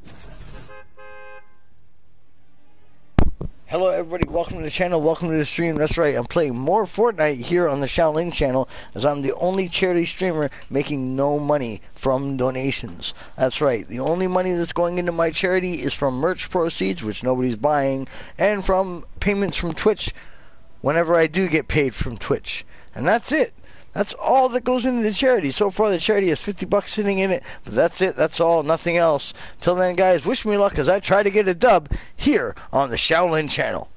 Hello everybody, welcome to the channel, welcome to the stream. That's right, I'm playing more Fortnite here on the Shaolin channel, as I'm the only charity streamer making no money from donations. That's right, the only money that's going into my charity is from merch proceeds, which nobody's buying, and from payments from Twitch whenever I do get paid from Twitch. And that's it. That's all that goes into the charity. So far, the charity has 50 bucks sitting in it, but that's it. That's all, nothing else. Till then, guys, wish me luck as I try to get a dub here on the Shaolin channel.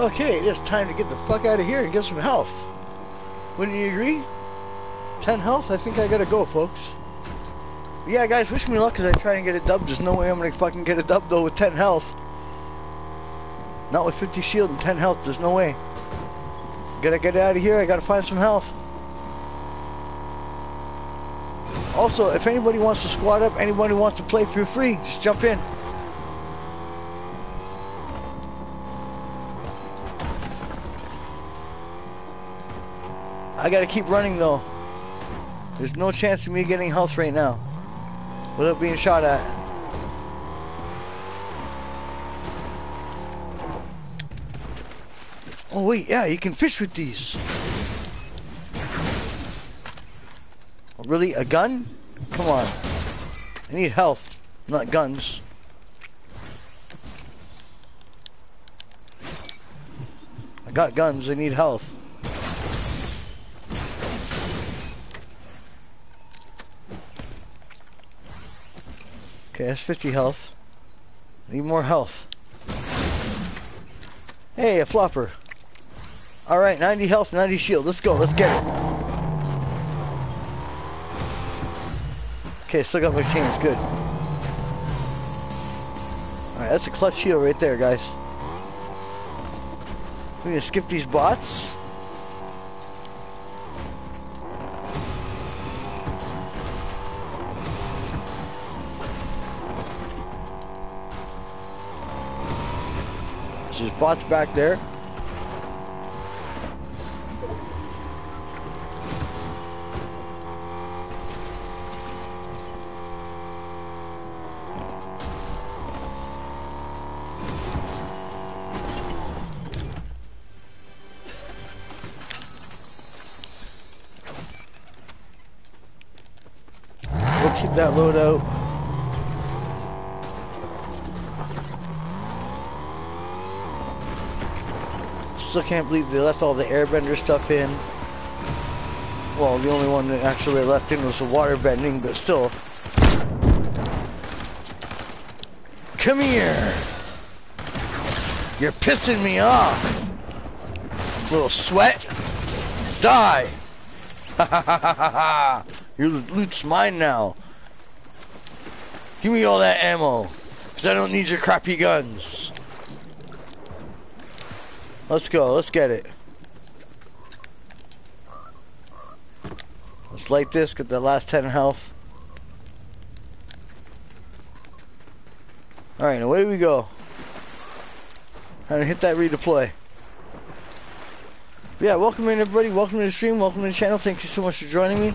Okay, it's time to get the fuck out of here and get some health. Wouldn't you agree? 10 health, I think I gotta go, folks. But yeah, guys, wish me luck as I try and get a dub. There's no way I'm gonna fucking get a dub, though, with 10 health. Not with 50 shield and 10 health, there's no way. Gotta get out of here, I gotta find some health. Also, if anybody wants to squad up, anybody wants to play for free, just jump in. I gotta keep running though. There's no chance of me getting health right now without being shot at. Oh wait, yeah, you can fish with these. Oh, really? A gun? Come on. I need health, not guns. I got guns, I need health. Okay, that's 50 health. Need more health. Hey, a flopper. Alright, 90 health, 90 shield. Let's go, let's get it. Okay, still got my chains, good. Alright, that's a clutch heal right there, guys. We're gonna skip these bots. There's bots back there. We'll keep that load out. Still can't believe they left all the airbender stuff in. Well, the only one that actually left in was the water bending, but still. Come here! You're pissing me off! Little sweat! Die! Ha ha ha ha ha! Your loot's mine now. Give me all that ammo, because I don't need your crappy guns. Let's go, let's get it. Let's light this, get the last 10 health. Alright, away we go. Time to hit that redeploy. But yeah, welcome in everybody, welcome to the stream, welcome to the channel, thank you so much for joining me.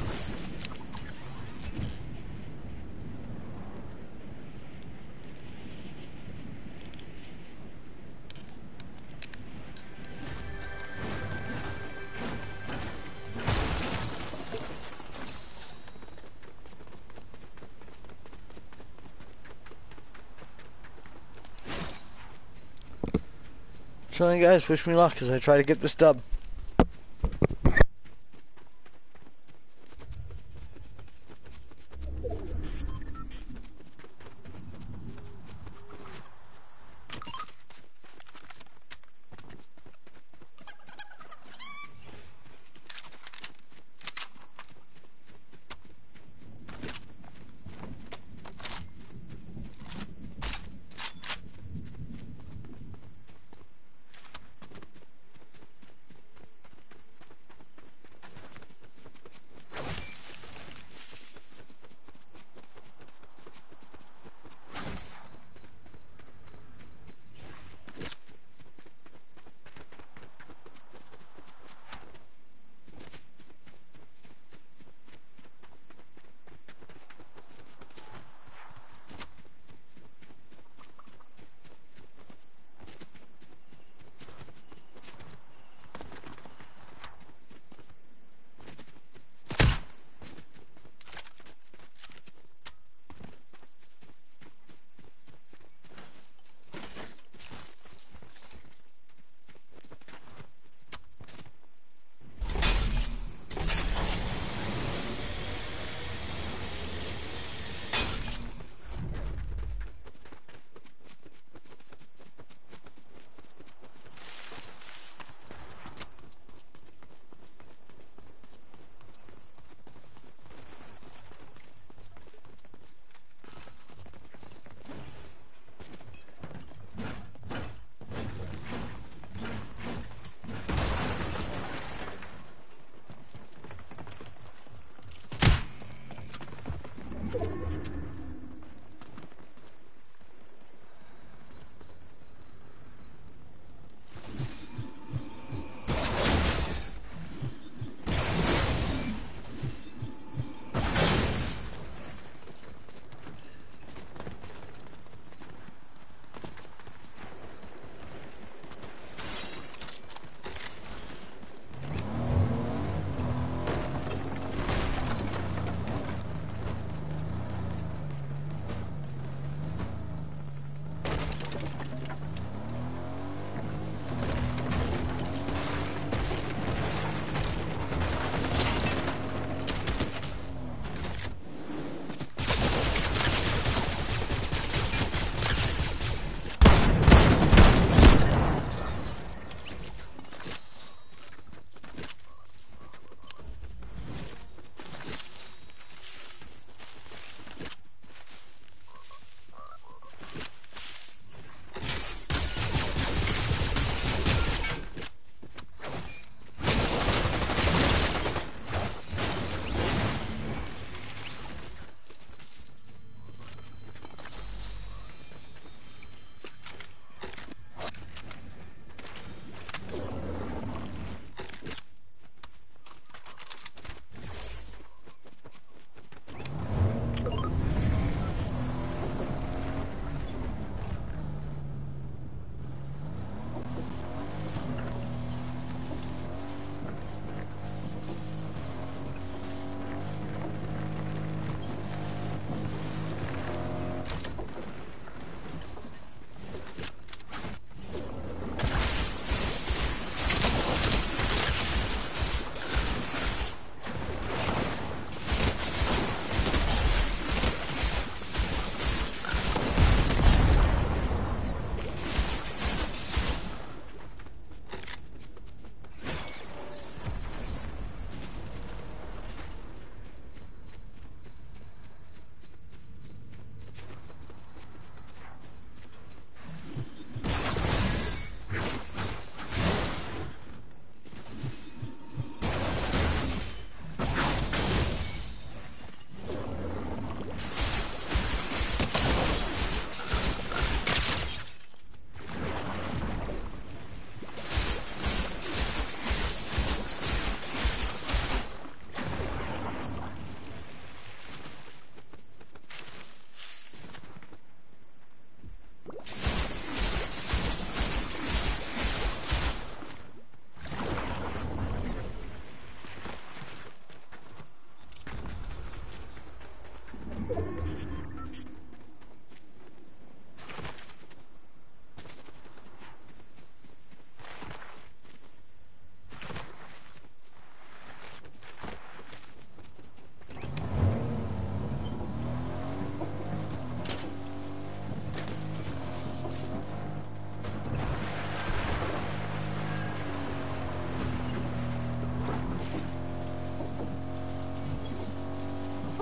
So then guys, wish me luck as I try to get this dub.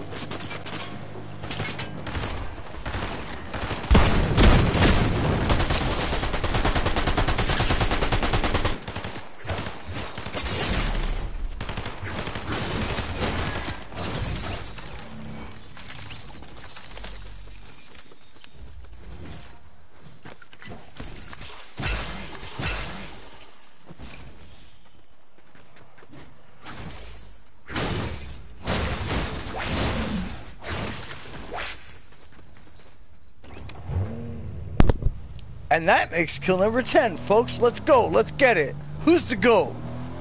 And that makes kill number 10, folks. Let's go. Let's get it. Who's to go?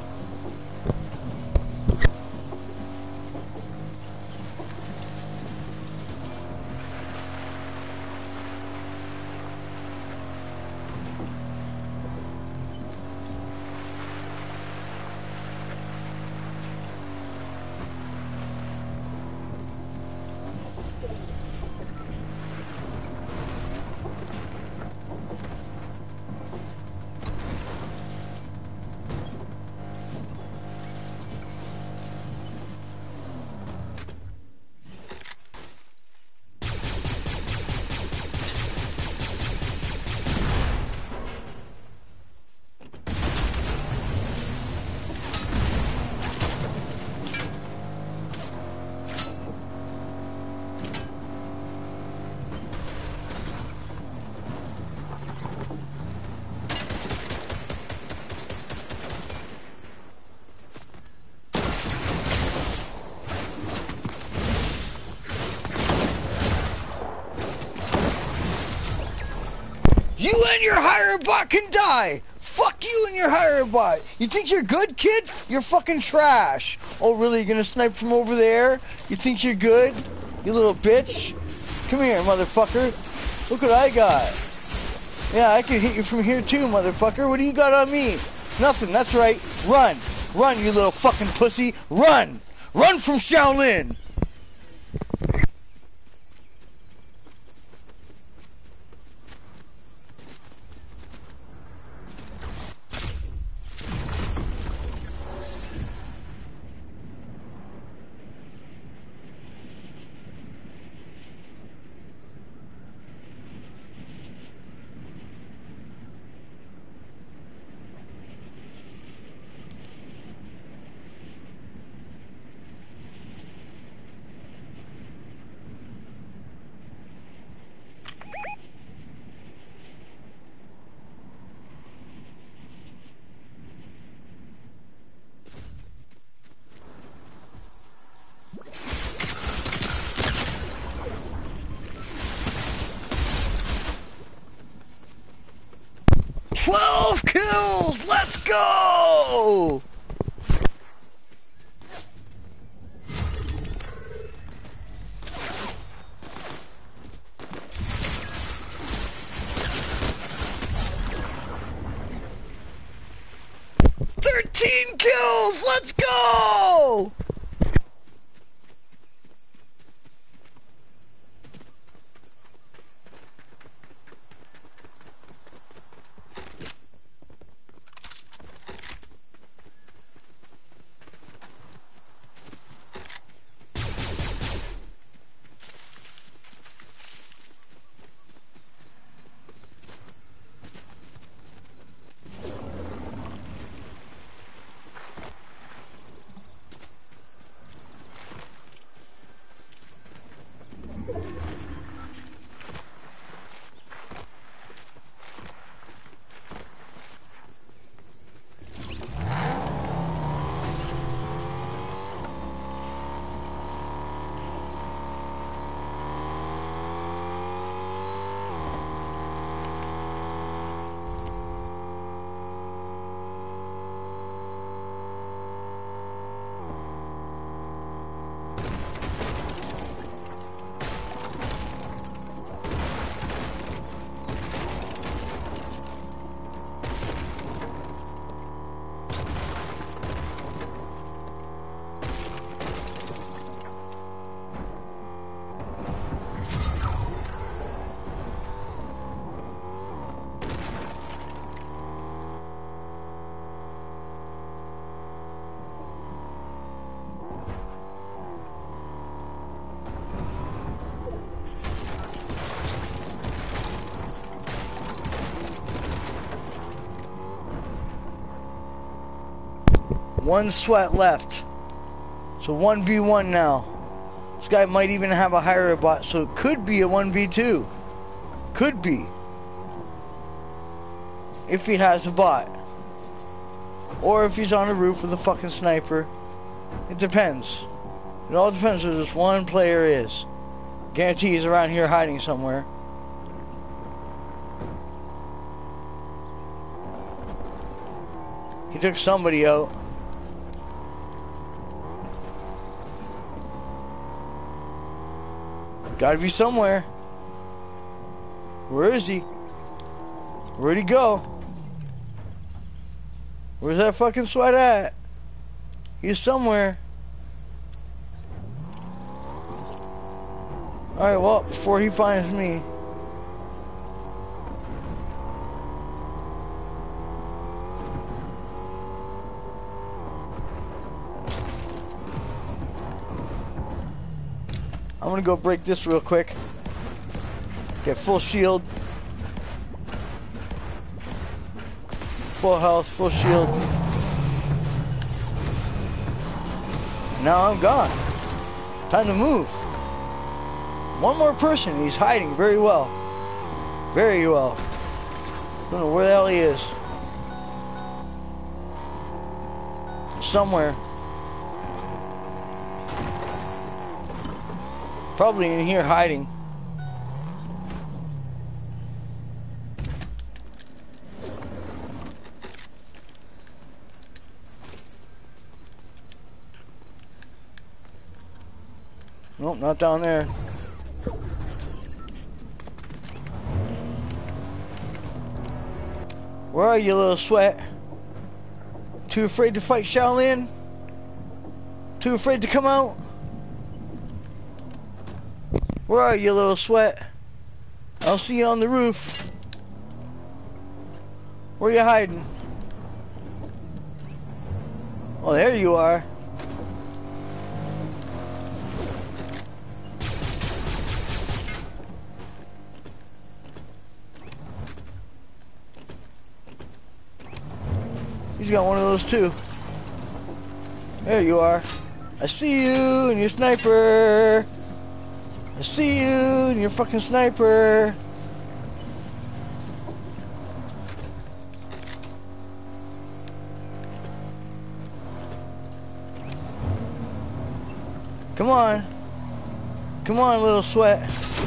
You and your hire bot can die! Fuck you and your hire bot! You think you're good, kid? You're fucking trash! Oh, really? You gonna snipe from over there? You think you're good? You little bitch? Come here, motherfucker. Look what I got. Yeah, I can hit you from here too, motherfucker. What do you got on me? Nothing, that's right. Run! Run, you little fucking pussy! Run! Run from Shaolin! Kills! Let's go! "13 kills! Let's go!" One sweat left. So 1v1 now. This guy might even have a higher bot, so it could be a 1v2. Could be. If he has a bot. Or if he's on the roof with a fucking sniper. It depends. It all depends who this one player is. Guarantee he's around here hiding somewhere. He took somebody out. Gotta be somewhere. Where is he? Where'd he go? Where's that fucking sweat at? He's somewhere. Alright, well, before he finds me. I'm gonna go break this real quick. Get full shield. Full health, full shield. Now I'm gone. Time to move. One more person. He's hiding very well. Very well. Don't know where the hell he is. Somewhere. Probably in here hiding. Nope, not down there. Where are you, little sweat? Too afraid to fight Shaolin? Too afraid to come out? Where are you, little sweat? I'll see you on the roof. Where you hiding? Oh, there you are. He's got one of those too. There you are. I see you and your sniper. I see you and your fucking sniper. Come on. Come on, little sweat.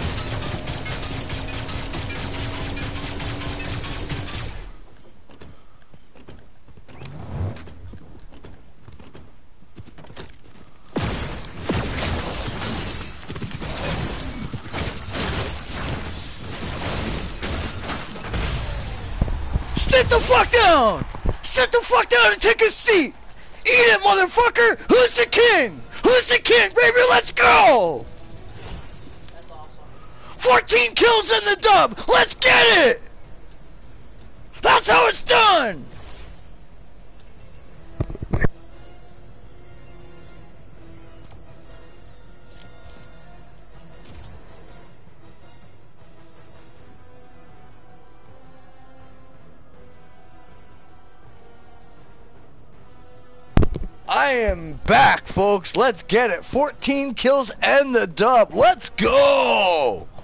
Sit the fuck down! Sit the fuck down and take a seat! Eat it, motherfucker! Who's the king? Who's the king, baby? Let's go! That's awesome. 14 kills in the dub! Let's get it! That's how it's done! I am back, folks. Let's get it. 14 kills and the dub. Let's go!